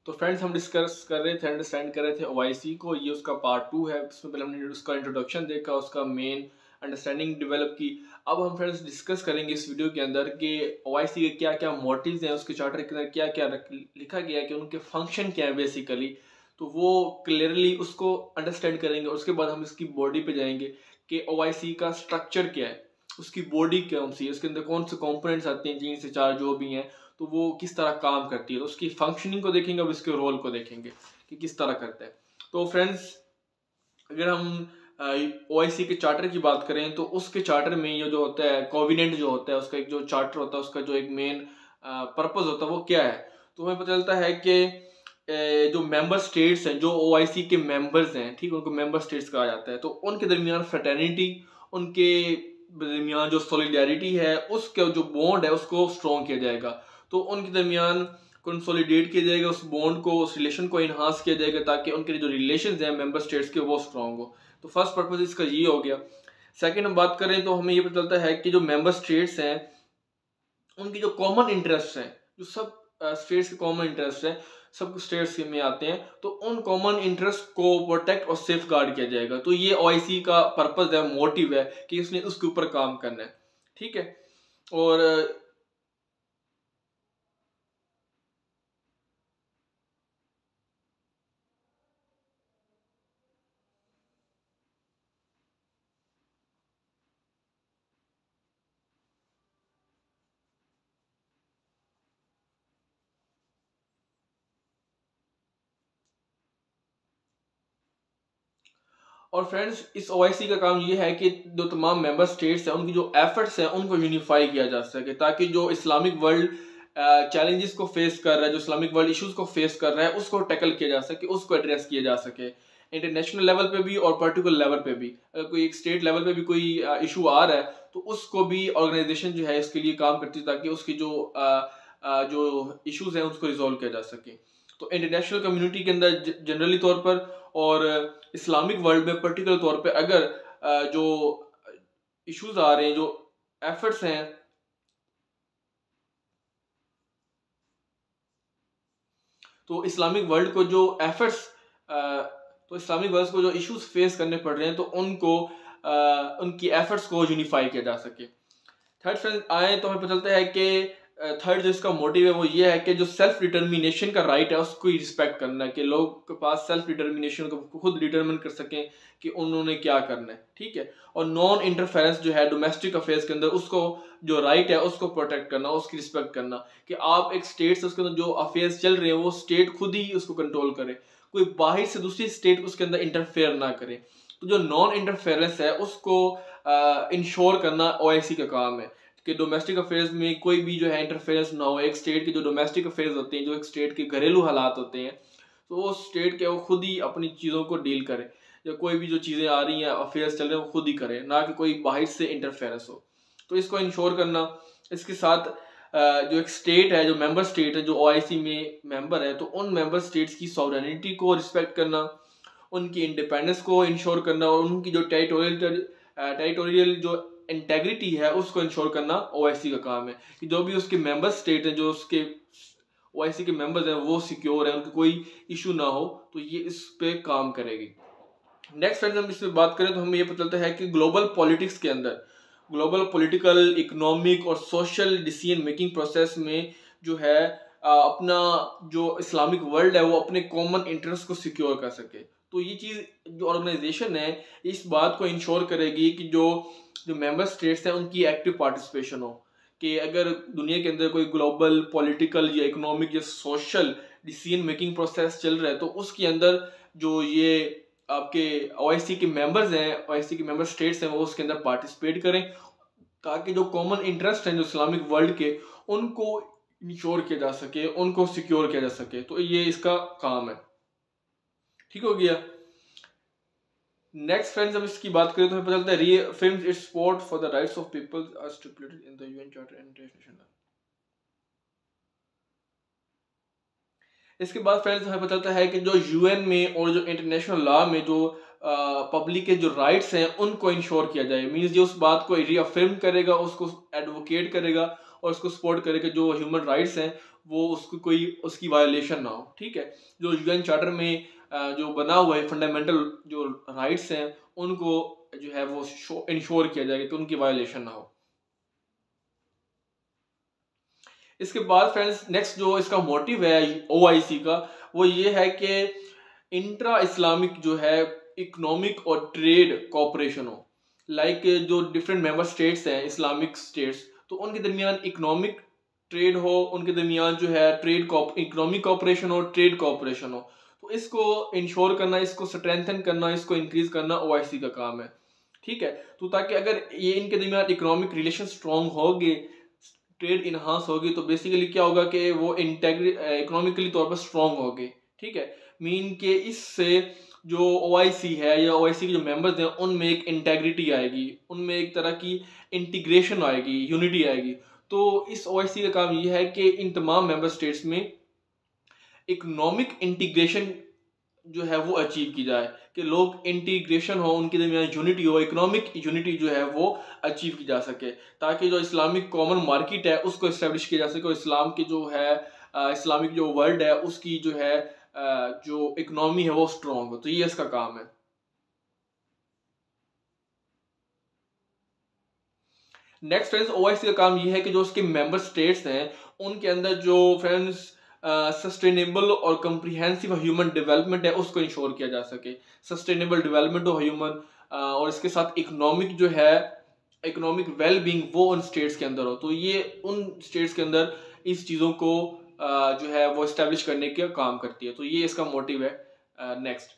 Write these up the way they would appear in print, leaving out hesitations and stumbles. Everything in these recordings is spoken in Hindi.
तो फ्रेंड्स हम डिस्कस कर रहे थे, अंडरस्टैंड कर रहे थे ओआईसी को। ये उसका पार्ट 2 है। इसमें पहले हमने उसका इंट्रोडक्शन देखा, उसका मेन अंडरस्टैंडिंग डेवलप की। अब हम फ्रेंड्स डिस्कस करेंगे इस वीडियो के अंदर कि ओआईसी के क्या क्या मोटिव्स हैं, उसके चार्टर के अंदर क्या क्या लिखा गया है, कि उनके फंक्शन क्या है बेसिकली। तो वो क्लियरली उसको अंडरस्टैंड करेंगे। उसके बाद हम इसकी बॉडी पे जाएंगे कि ओआईसी का स्ट्रक्चर क्या है, उसकी बॉडी कौन सी है, उसके अंदर कौन से कंपोनेंट्स आते हैं, 3 से 4 जो भी हैं, तो वो किस तरह काम करती है। तो उसकी फंक्शनिंग को देखेंगे, अब इसके रोल को देखेंगे कि किस तरह करता है। तो फ्रेंड्स अगर हम ओआईसी के चार्टर की बात करें तो उसके चार्टर में ये जो होता है कोविनेंट जो होता है, उसका एक जो चार्टर होता है, उसका जो एक मेन पर्पस होता है वो क्या है। तो हमें पता चलता है कि जो मेंबर स्टेट्स हैं, जो ओआईसी के मेंबर्स हैं, ठीक है, उनको मेंबर स्टेट्स कहा जाता है। तो उनके दरमियान फ्रेटर्निटी, उनके दरमियान जो सॉलिडेरिटी है, उसका जो बॉन्ड है उसको स्ट्रॉन्ग किया जाएगा। तो उनके दरमियान कंसोलिडेट किया जाएगा, उस बॉन्ड को, उस रिलेशन को इन्हांस किया जाएगा, ताकि उनके जो रिलेशंस हैं मेंबर स्टेट्स के वो स्ट्रॉन्ग हो। तो फर्स्ट पर्पस इसका ये हो गया। सेकंड हम बात करें तो हमें ये पता चलता है कि जो मेंबर स्टेट्स हैं उनकी जो कॉमन इंटरेस्ट हैं, जो सब स्टेट्स के कॉमन इंटरेस्ट हैं, सब स्टेट्स में आते हैं, तो उन कॉमन इंटरेस्ट को प्रोटेक्ट और सेफ गार्ड किया जाएगा। तो ये ओआईसी का पर्पस है, मोटिव है कि उसने उसके ऊपर काम करना है, ठीक है। और फ्रेंड्स इस ओआईसी का काम ये है कि जो तमाम मेंबर स्टेट्स हैं उनकी जो एफर्ट्स हैं उनको यूनिफाई किया जा सके, ताकि जो इस्लामिक वर्ल्ड चैलेंजेस को फेस कर रहा है, जो इस्लामिक वर्ल्ड इश्यूज को फेस कर रहा है, उसको टैकल किया जा सके, उसको एड्रेस किया जा सके, इंटरनेशनल लेवल पे भी और पर्टिकुलर लेवल पे भी। अगर कोई एक स्टेट लेवल पे भी कोई इशू आ रहा है तो उसको भी ऑर्गेनाइजेशन जो है इसके लिए काम करती है, ताकि उसकी जो इश्यूज हैं उसको रिजोल्व किया जा सके। तो इंटरनेशनल कम्युनिटी के अंदर जनरली तौर पर और इस्लामिक वर्ल्ड में पर्टिकुलर तौर पे अगर जो इश्यूज आ रहे हैं, जो एफर्ट्स हैं, तो इस्लामिक वर्ल्ड को जो एफर्ट्स तो इस्लामिक वर्ल्ड को जो इश्यूज फेस करने पड़ रहे हैं, तो उनको उनकी एफर्ट्स को यूनिफाई किया जा सके। थर्ड फ्रेंड आए तो हमें पता चलता है कि थर्ड जो इसका मोटिव है वो ये है कि जो सेल्फ डिटर्मिनेशन का राइट है उसको ही रिस्पेक्ट करना है, कि लोग के पास सेल्फ डिटर्मिनेशन को खुद डिटर्मिन कर सकें कि उन्होंने क्या करना है, ठीक है। और नॉन इंटरफेरेंस जो है डोमेस्टिक अफेयर्स के अंदर, उसको जो राइट है उसको प्रोटेक्ट करना, उसकी रिस्पेक्ट करना, कि आप एक स्टेट से उसके अंदर जो अफेयर्स चल रहे हैं वो स्टेट खुद ही उसको कंट्रोल करे, कोई बाहर से दूसरी स्टेट उसके अंदर इंटरफेयर ना करे। तो जो नॉन इंटरफेरेंस है उसको इंश्योर करना ओआईसी का काम है, कि डोमेस्टिक अफेयर्स में कोई भी जो है इंटरफेरेंस ना हो। एक स्टेट के जो डोमेस्टिक अफेयर्स होते हैं, जो एक स्टेट के घरेलू हालात होते हैं, तो वो स्टेट के वो खुद ही अपनी चीज़ों को डील करे, या कोई भी जो चीज़ें आ रही हैं, अफेयर्स चल रहे हैं, वो खुद ही करे, ना कि कोई बाहर से इंटरफेरेंस हो। तो इसको इंश्योर करना, इसके साथ जो एक स्टेट है, जो मेंबर स्टेट है, जो ओआईसी में मेंबर है, तो उन मेंबर स्टेट्स की सॉवरेनिटी को रिस्पेक्ट करना, उनकी इंडिपेंडेंस को इंश्योर करना, और उनकी जो टेरिटोरियल जो इंटेग्रिटी है उसको इंश्योर करना ओआईसी का काम है, कि जो भी उसके मेंबर स्टेट हैं, जो उसके ओआईसी के मेंबर्स हैं, वो सिक्योर है, उनकी कोई इशू ना हो, तो ये इस पे काम करेगी। नेक्स्ट फ्रेंड्स हम इस पे बात करें तो हमें ये पता चलता है कि ग्लोबल पॉलिटिक्स के अंदर, ग्लोबल पॉलिटिकल, इकोनॉमिक और सोशल डिसीजन मेकिंग प्रोसेस में जो है अपना जो इस्लामिक वर्ल्ड है वो अपने कॉमन इंटरेस्ट को सिक्योर कर सके। तो ये चीज़ जो ऑर्गेनाइजेशन है इस बात को इंश्योर करेगी कि जो जो मेंबर स्टेट्स हैं उनकी एक्टिव पार्टिसिपेशन हो, कि अगर दुनिया के अंदर कोई ग्लोबल पॉलिटिकल या इकोनॉमिक या सोशल डिसीजन मेकिंग प्रोसेस चल रहा है, तो उसके अंदर जो ये आपके ओआईसी के मेंबर्स हैं, ओआईसी के मेंबर स्टेट्स हैं, वो उसके अंदर पार्टिसिपेट करें, ताकि जो कॉमन इंटरेस्ट हैं जो इस्लामिक वर्ल्ड के, उनको इंश्योर किया जा सके, उनको सिक्योर किया जा सके। तो ये इसका काम है, ठीक हो गया। नेक्स्ट फ्रेंड्स हम इसकी बात करें तो हमें पता चलता है reaffirms its support for the rights of people as stipulated in the UN charter and international. इसके बाद फ्रेंड्स हमें पता चलता है कि जो यूएन में और जो इंटरनेशनल लॉ में जो पब्लिक के जो राइट्स हैं उनको इंश्योर किया जाए। मींस ये उस बात को रीअफर्म करेगा, उसको एडवोकेट करेगा और उसको सपोर्ट करेगा, जो ह्यूमन राइट्स हैं वो उसको कोई उसकी वायोलेशन ना हो। ठीक है, जो यूएन चार्टर में जो बना हुआ है फंडामेंटल जो राइट्स हैं उनको जो है वो इंश्योर किया जाएगा कि उनकी वायोलेशन ना हो। इसके बाद फ्रेंड्स नेक्स्ट जो इसका मोटिव है ओआईसी का वो ये है कि इंट्रा इस्लामिक जो है इकोनॉमिक और ट्रेड कोऑपरेशन हो। लाइक जो डिफरेंट मेंबर स्टेट्स हैं इस्लामिक स्टेट्स, तो उनके दरमियान इकोनॉमिक ट्रेड हो, उनके दरमियान जो है ट्रेड इकोनॉमिक कोऑपरेशन हो, ट्रेड कोऑपरेशन हो। तो इसको इंश्योर करना, इसको स्ट्रेंथन करना, इसको इंक्रीज करना ओआईसी का काम है। ठीक है, तो ताकि अगर ये इनके दरमियान इकोनॉमिक रिलेशन स्ट्रॉन्ग होगी, ट्रेड इन्हांस होगी, तो बेसिकली क्या होगा कि वो इकोनॉमिकली तौर पर स्ट्रॉन्ग होगी। ठीक है, मीन के इससे जो ओआईसी है या ओआईसी के जो मेंबर्स हैं उनमें एक इंटेग्रिटी आएगी, उनमें एक तरह की इंटीग्रेशन आएगी, यूनिटी आएगी। तो इस ओआईसी का काम ये है कि इन तमाम मेंबर स्टेट्स में इकोनॉमिक इंटीग्रेशन जो है वो अचीव की जाए, कि लोग इंटीग्रेशन हो, उनके दरमियान यूनिटी हो, इकोनॉमिक यूनिटी जो है वो अचीव की जा सके, ताकि जो इस्लामिक कॉमन मार्केट है उसको इस्टेब्लिश किया जा सके और इस्लाम की जो है इस्लामिक जो वर्ल्ड है उसकी जो है जो इकोनॉमी है वो स्ट्रॉन्ग हो। तो ये इसका काम है। नेक्स्ट फ्रेंड्स ओआईसी का काम ये है कि जो उसके मेंबर स्टेट्स हैं उनके अंदर जो फ्रेंड्स सस्टेनेबल और कम्प्रिहेंसिव ह्यूमन डेवलपमेंट है उसको इंश्योर किया जा सके। सस्टेनेबल डेवलपमेंट हो ह्यूमन और इसके साथ इकोनॉमिक जो है इकोनॉमिक वेल बींग वो उन स्टेट्स के अंदर हो। तो ये उन स्टेट्स के अंदर इस चीज़ों को जो है वो इस्टेब्लिश करने का काम करती है। तो ये इसका मोटिव है। नेक्स्ट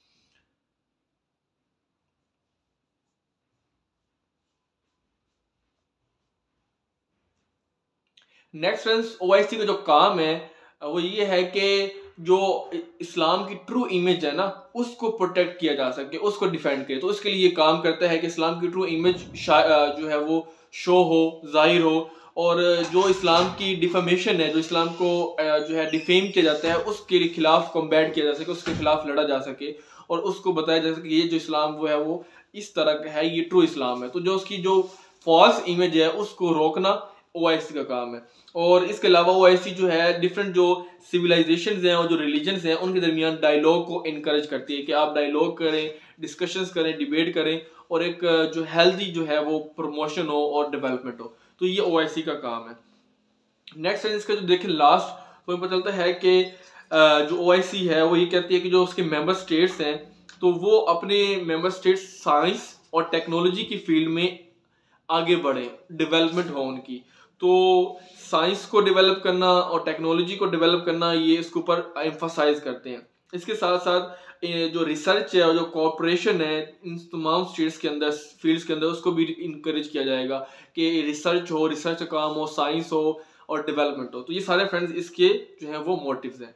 फ्रेंड्स ओआईसी का जो काम है वो ये है कि जो इस्लाम की ट्रू इमेज है ना उसको प्रोटेक्ट किया जा सके, उसको डिफेंड करे। तो इसके लिए ये काम करता है कि इस्लाम की ट्रू इमेज जो है वो शो हो, जाहिर हो, और जो इस्लाम की डिफेमेशन है, जो इस्लाम को जो है डिफेम किया जाता है उसके खिलाफ कॉम्बैट किया जा सके, उसके खिलाफ लड़ा जा सके और उसको बताया जा सके ये जो इस्लाम वो है वो इस तरह का है, ये ट्रू इस्लाम है। तो जो उसकी जो फॉल्स इमेज है उसको रोकना ओआईसी का काम है। और इसके अलावा ओआईसी जो है डिफरेंट जो सिविलाइजेशंस हैं और जो रिलीजन्स हैं उनके दरमियान डायलॉग को इनकरेज करती है कि आप डायलॉग करें, डिस्कशंस करें, डिबेट करें और एक जो हेल्दी जो है वो प्रमोशन हो और डेवलपमेंट हो। तो ये ओआईसी का काम है। नेक्स्ट है इसका जो देखें लास्ट, तो पता चलता है कि जो ओआईसी है वो ये कहती है कि जो उसके मेंबर स्टेट्स हैं तो वो अपने मेंबर स्टेट्स साइंस और टेक्नोलॉजी की फील्ड में आगे बढ़े, डेवलपमेंट हो उनकी। तो साइंस को डेवलप करना और टेक्नोलॉजी को डेवलप करना ये इसके ऊपर एम्फसाइज करते हैं। इसके साथ साथ जो रिसर्च है और जो कोऑपरेशन है इन तमाम स्टेट्स के अंदर, फील्ड्स के अंदर, उसको भी इनकरेज किया जाएगा कि रिसर्च हो, रिसर्च का काम हो, साइंस हो और डेवलपमेंट हो। तो ये सारे फ्रेंड्स इसके जो है वो मोटिव्स हैं।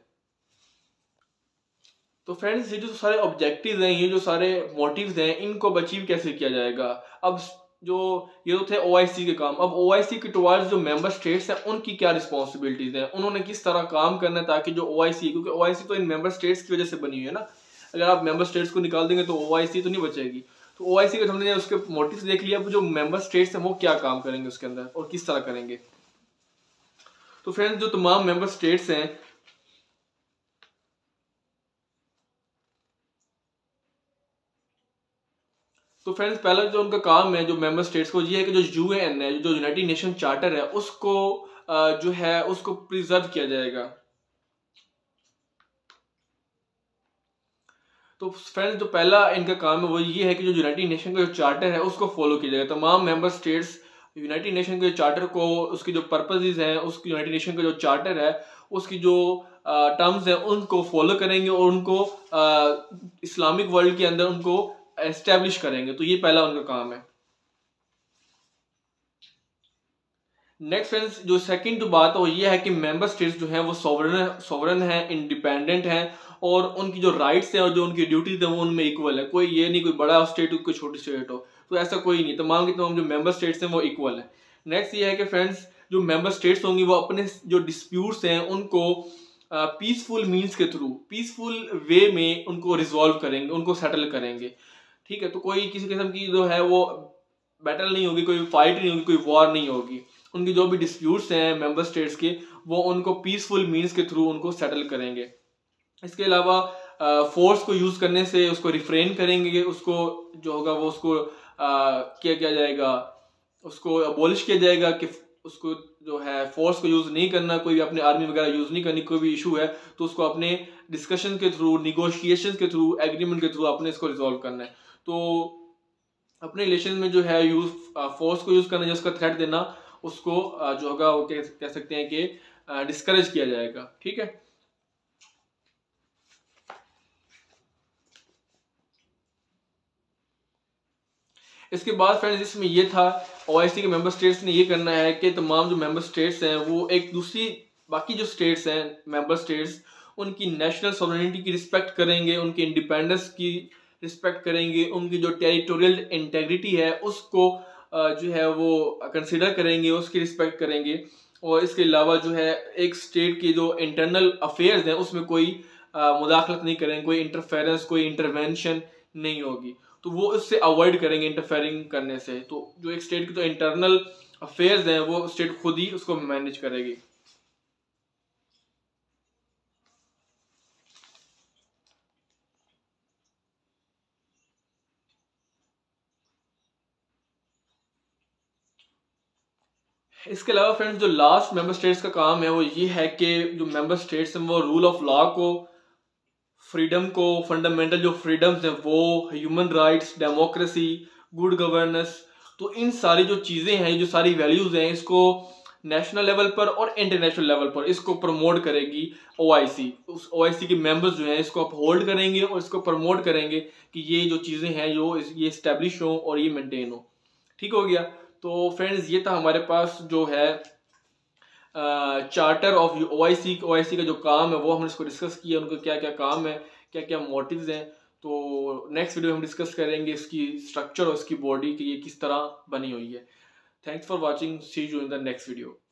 तो फ्रेंड्स ये जो सारे ऑब्जेक्टिव्स हैं, ये जो सारे मोटिव्स हैं, इनको अचीव कैसे किया जाएगा? अब जो ये तो थे ओआईसी के काम। अब ओआईसी के टुवर्ड्स जो मेंबर स्टेट्स हैं उनकी क्या रिस्पॉन्सिबिलिटीज हैं, उन्होंने किस तरह काम करना है ताकि जो ओआईसी, क्योंकि ओआईसी तो इन मेंबर स्टेट्स की वजह से बनी हुई है ना, अगर आप मेंबर स्टेट्स को निकाल देंगे तो ओआईसी तो नहीं बचेगी। तो ओआईसी का हमने उसके मोटिव्स देख लिया, अब जो मेंबर स्टेट्स हैं वो क्या काम करेंगे उसके अंदर और किस तरह करेंगे। तो फ्रेंड्स जो तमाम मेंबर स्टेट्स हैं तो फ्रेंड्स पहला जो उनका काम है जो मेंबर स्टेट्स को, ये है कि जो यूएन है, जो यूनाइटेड नेशन चार्टर है, उसको जो है उसको प्रिजर्व किया जाएगा। तो फ्रेंड्स जो पहला इनका काम है वो ये है कि जो यूनाइटेड नेशन का जो चार्टर है उसको फॉलो किया जाएगा। तमाम मेंबर स्टेट्स यूनाइटेड नेशन के चार्टर को, उसकी जो पर्पसेस हैं, उसकी यूनाइटेड नेशन का जो चार्टर है उसकी जो टर्म्स हैं उनको फॉलो करेंगे और उनको इस्लामिक वर्ल्ड के अंदर उनको एस्टेब्लिश करेंगे। तो ये पहला उनका काम है। नेक्स्ट फ्रेंड्स जो सेकंड जो बात है वो ये है कि मेंबर स्टेट्स जो हैं वो सोवरेन है, इंडिपेंडेंट हैं और उनकी जो राइट्स हैं और जो उनकी ड्यूटीज हैं वो उनमें इक्वल है। कोई ये नहीं कोई बड़ा स्टेट हो कोई छोटी स्टेट हो, तो ऐसा कोई नहीं, तमाम के तमाम जो मेंबर स्टेट्स हैं वो इक्वल है। नेक्स्ट ये है कि फ्रेंड्स जो मेंबर स्टेट्स होंगी वो अपने जो डिस्प्यूट्स हैं उनको पीसफुल मीन्स के थ्रू, पीसफुल वे में उनको रिजॉल्व करेंगे, उनको सेटल करेंगे। ठीक है, तो कोई किसी किस्म की जो है वो बैटल नहीं होगी, कोई फाइट नहीं होगी, कोई वॉर नहीं होगी। उनकी जो भी डिस्प्यूट्स हैं मेंबर स्टेट्स के, वो उनको पीसफुल मीन्स के थ्रू उनको सेटल करेंगे। इसके अलावा फोर्स को यूज़ करने से उसको रिफ्रेन करेंगे, उसको जो होगा वो उसको क्या किया जाएगा, उसको अबॉलिश किया जाएगा कि उसको जो है फोर्स को यूज़ नहीं करना, कोई भी अपने आर्मी वगैरह यूज़ नहीं करनी, कोई भी इशू है तो उसको अपने डिस्कशन के थ्रू, निगोशिएशन के थ्रू, एग्रीमेंट के थ्रू अपने इसको रिजॉल्व करना है। तो अपने रिलेशन में जो है यूज फोर्स को यूज़ करना, जो उसका थ्रेट देना, उसको जो होगा वो कह सकते हैं कि डिस्करेज किया जाएगा। ठीक है। इसके बाद फ्रेंड्स इसमें ये था ओआईसी के मेंबर स्टेट्स ने ये करना है कि तमाम जो मेंबर स्टेट्स हैं वो एक दूसरी बाकी जो स्टेट्स हैं मेंबर स्टेट्स, उनकी नेशनल सॉवरेनिटी की रिस्पेक्ट करेंगे, उनकी इंडिपेंडेंस की रिस्पेक्ट करेंगे, उनकी जो टेरिटोरियल इंटेग्रिटी है उसको जो है वो कंसिडर करेंगे, उसकी रिस्पेक्ट करेंगे। और इसके अलावा जो है एक स्टेट के जो इंटरनल अफेयर्स हैं उसमें कोई मुदाखलत नहीं करेंगे, कोई इंटरफेरेंस, कोई इंटरवेंशन नहीं होगी। तो वो इससे अवॉइड करेंगे इंटरफेयरिंग करने से। तो जो एक स्टेट की तो इंटरनल अफेयर्स हैं वो स्टेट खुद ही उसको मैनेज करेगी। इसके अलावा फ्रेंड्स जो लास्ट मेंबर स्टेट्स का काम है वो ये है कि जो मेंबर स्टेट्स हैं वो रूल ऑफ लॉ को, फ्रीडम को, फंडामेंटल जो फ्रीडम्स हैं वो, human rights, democracy, good governance, तो इन सारी जो चीज़ें हैं, जो सारी वैल्यूज़ हैं, इसको नेशनल लेवल पर और इंटरनेशनल लेवल पर इसको प्रमोट करेगी ओआईसी। उस ओआईसी के मेंबर्स जो हैं इसको अपहोल्ड करेंगे और इसको प्रमोट करेंगे कि ये जो चीज़ें हैं जो ये इस्टेब्लिश हो और ये मेंटेन हो। ठीक हो गया। तो फ्रेंड्स ये था हमारे पास जो है चार्टर ऑफ ओआईसी का जो काम है वो हमने इसको डिस्कस किया, उनको क्या क्या काम है, क्या क्या मोटिव्स हैं। तो नेक्स्ट वीडियो हम डिस्कस करेंगे इसकी स्ट्रक्चर और इसकी बॉडी कि ये किस तरह बनी हुई है। Thanks for watching, see you in the next video.